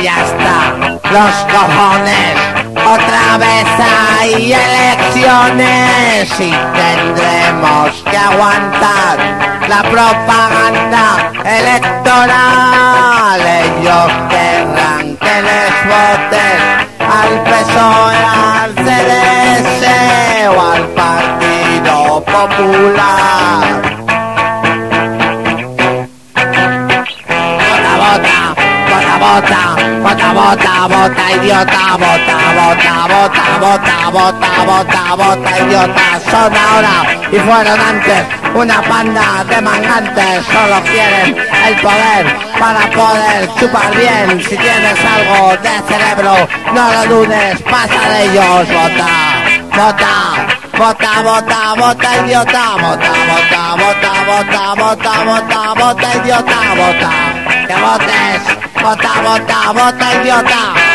ya está, los cojones, otra vez hay elecciones y tendremos que aguantar la propaganda electoral. Ellos querrán que les voten al PSOE, al CDS o al Partido Popular. Vota, vota, vota, vota, idiota, vota, vota, vota, vota, vota, vota, vota, idiota. Son ahora y fueron antes una panda de mangantes. Solo quieren el poder para poder chupar bien. Si tienes algo de cerebro, no lo dudes, pasa de ellos. Vota, vota, vota, vota, vota, idiota, vota, vota, vota, vota, vota, vota, vota, idiota, vota. Que votes, vota, vota, vota, idiota.